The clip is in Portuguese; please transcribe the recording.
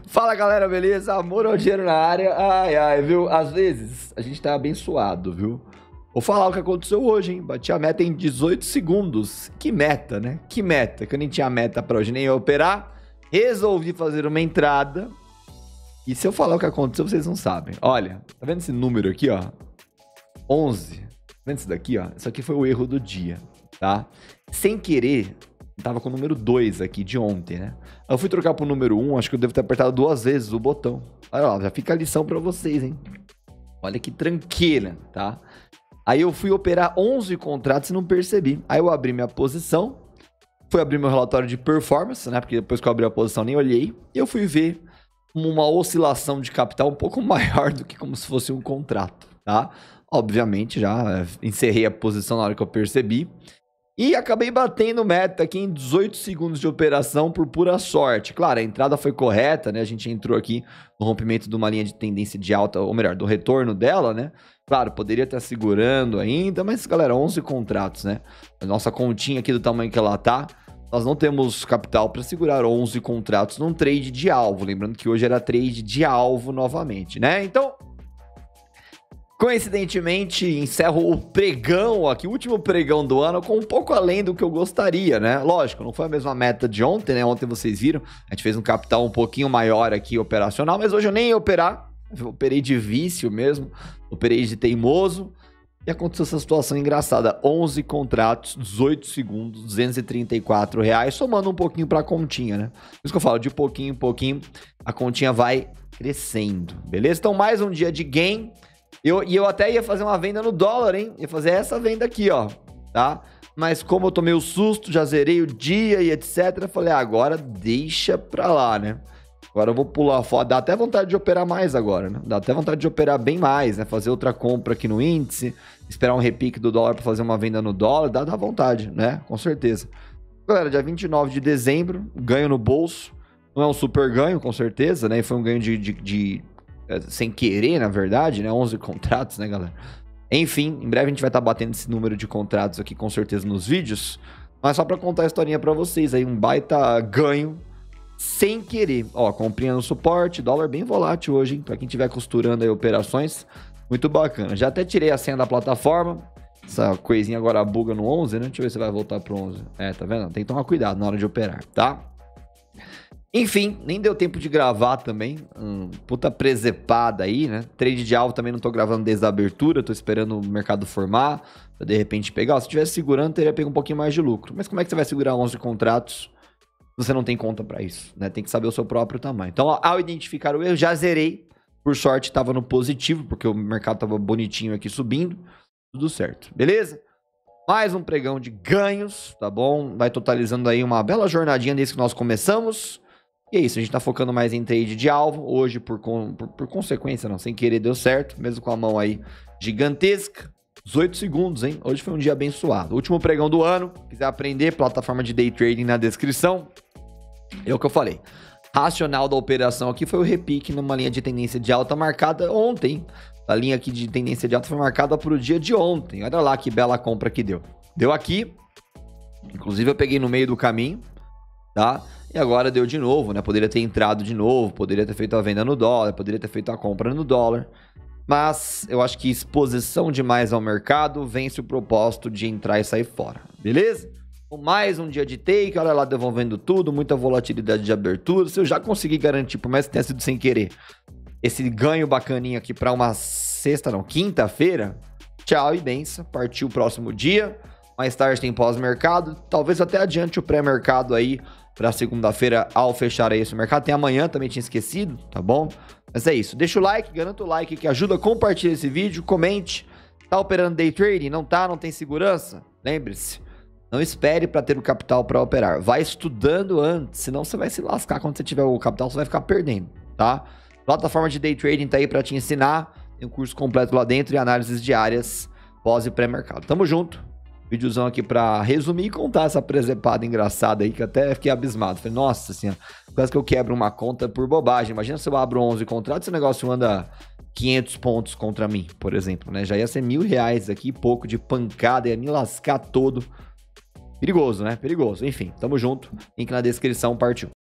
Fala galera, beleza? Amor ao dinheiro na área. Ai, ai, viu? Às vezes a gente tá abençoado, viu? Vou falar o que aconteceu hoje, hein? Bati a meta em 18 segundos. Que meta, né? Que meta? Que eu nem tinha meta pra hoje, nem ia operar. Resolvi fazer uma entrada. E se eu falar o que aconteceu, vocês não sabem. Olha, tá vendo esse número aqui, ó? 11. Tá vendo isso daqui, ó? Isso aqui foi o erro do dia, tá? Sem querer, tava com o número 2 aqui de ontem, né? Eu fui trocar pro número 1, acho que eu devo ter apertado 2 vezes o botão. Olha lá, já fica a lição pra vocês, hein? Olha que tranqueira, tá? Aí eu fui operar 11 contratos e não percebi. Aí eu abri minha posição, fui abrir meu relatório de performance, né? Porque depois que eu abri a posição nem olhei. E eu fui ver uma oscilação de capital um pouco maior do que como se fosse um contrato, tá? Obviamente, já encerrei a posição na hora que eu percebi. E acabei batendo meta aqui em 18 segundos de operação por pura sorte. Claro, a entrada foi correta, né? A gente entrou aqui no rompimento de uma linha de tendência de alta, ou melhor, do retorno dela, né? Claro, poderia estar segurando ainda, mas galera, 11 contratos, né? A nossa continha aqui do tamanho que ela tá, nós não temos capital para segurar 11 contratos num trade de alvo. Lembrando que hoje era trade de alvo novamente, né? Então, coincidentemente, encerro o pregão aqui, o último pregão do ano, com um pouco além do que eu gostaria, né? Lógico, não foi a mesma meta de ontem, né? Ontem vocês viram, a gente fez um capital um pouquinho maior aqui operacional, mas hoje eu nem ia operar, eu operei de vício mesmo, operei de teimoso, e aconteceu essa situação engraçada. 11 contratos, 18 segundos, R$234, somando um pouquinho pra continha, né? Por isso que eu falo, de pouquinho em pouquinho, a continha vai crescendo, beleza? Então, mais um dia de gain. Eu até ia fazer uma venda no dólar, hein? Ia fazer essa venda aqui, ó, tá? Mas como eu tomei o susto, já zerei o dia e etc, falei, agora deixa pra lá, né? Agora eu vou pular fora. Dá até vontade de operar mais agora, né? Dá até vontade de operar bem mais, né? Fazer outra compra aqui no índice, esperar um repique do dólar pra fazer uma venda no dólar, dá vontade, né? Com certeza. Galera, dia 29 de dezembro, ganho no bolso. Não é um super ganho, com certeza, né? E foi um ganho sem querer, na verdade, né? 11 contratos, né, galera? Enfim, em breve a gente vai estar batendo esse número de contratos aqui, com certeza, nos vídeos. Mas só pra contar a historinha pra vocês aí, um baita ganho sem querer. Ó, comprinha no suporte, dólar bem volátil hoje, hein? Pra quem estiver costurando aí operações, muito bacana. Já até tirei a senha da plataforma. Essa coisinha agora buga no 11, né? Deixa eu ver se vai voltar pro 11. É, tá vendo? Tem que tomar cuidado na hora de operar, tá? Enfim, nem deu tempo de gravar também. Puta presepada aí, né? Trade de alvo também não tô gravando desde a abertura. Tô esperando o mercado formar pra de repente pegar. Ó, se tivesse segurando, teria pego um pouquinho mais de lucro. Mas como é que você vai segurar 11 contratos se você não tem conta pra isso, né? Tem que saber o seu próprio tamanho. Então, ó, ao identificar o erro, já zerei. Por sorte, tava no positivo, porque o mercado tava bonitinho aqui subindo. Tudo certo, beleza? Mais um pregão de ganhos, tá bom? Vai totalizando aí uma bela jornadinha desde que nós começamos. E é isso, a gente tá focando mais em trade de alvo. Hoje, por consequência, não, sem querer deu certo, mesmo com a mão aí gigantesca. 18 segundos, hein? Hoje foi um dia abençoado. Último pregão do ano. Quiser aprender, plataforma de day trading na descrição. É o que eu falei. Racional da operação aqui foi o repique numa linha de tendência de alta marcada ontem. A linha aqui de tendência de alta foi marcada para o dia de ontem. Olha lá que bela compra que deu. Deu aqui. Inclusive eu peguei no meio do caminho, tá? E agora deu de novo, né? Poderia ter entrado de novo, poderia ter feito a venda no dólar, poderia ter feito a compra no dólar. Mas eu acho que exposição demais ao mercado vence o propósito de entrar e sair fora, beleza? Mais um dia de take, olha lá devolvendo tudo, muita volatilidade de abertura. Se eu já consegui garantir, por mais que tenha sido sem querer, esse ganho bacaninho aqui para uma quinta-feira, tchau e benção, partiu o próximo dia. Mais tarde tem pós-mercado, talvez até adiante o pré-mercado aí para segunda-feira ao fechar aí esse mercado. Tem amanhã, também tinha esquecido, tá bom? Mas é isso, deixa o like, garanta o like que ajuda, compartilha esse vídeo, comente. Tá operando day trading? Não tá? Não tem segurança? Lembre-se, não espere para ter o capital para operar. Vai estudando antes, senão você vai se lascar quando você tiver o capital, você vai ficar perdendo, tá? Plataforma de day trading tá aí para te ensinar, tem um curso completo lá dentro e análises diárias pós e pré-mercado. Tamo junto. Videozão aqui pra resumir e contar essa presepada engraçada aí, que até fiquei abismado. Falei, nossa senhora, quase que eu quebro uma conta por bobagem. Imagina se eu abro 11 contratos e o negócio anda 500 pontos contra mim, por exemplo, né? Já ia ser R$1.000 aqui, pouco de pancada, ia me lascar todo. Perigoso, né? Perigoso. Enfim, tamo junto. Link na descrição, partiu.